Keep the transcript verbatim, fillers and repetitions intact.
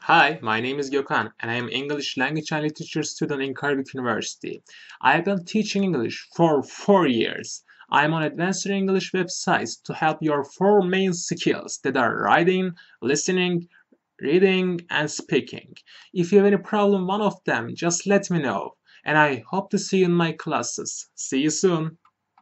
Hi, my name is Gökhan, and I am English language and literature student in Cardiff University. I have been teaching English for four years. I am on advanced English websites to help your four main skills that are writing, listening, reading, and speaking. If you have any problem one of them, just let me know. And I hope to see you in my classes. See you soon.